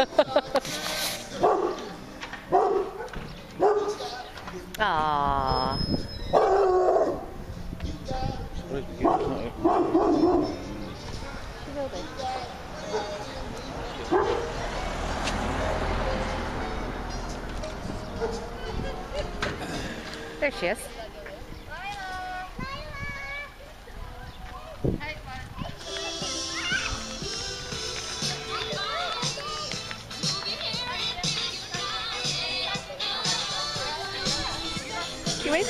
Aww. There she is. You wait.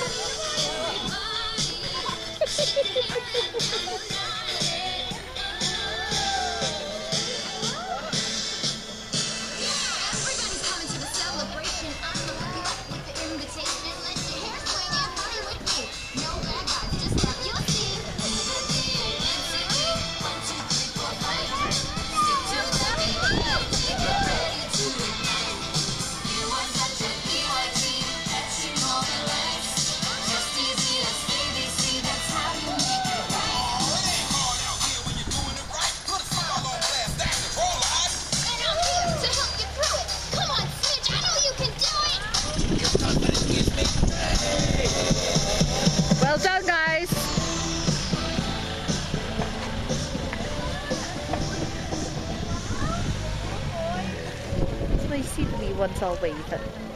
Well done, guys. It's nice to see the wee ones all waving.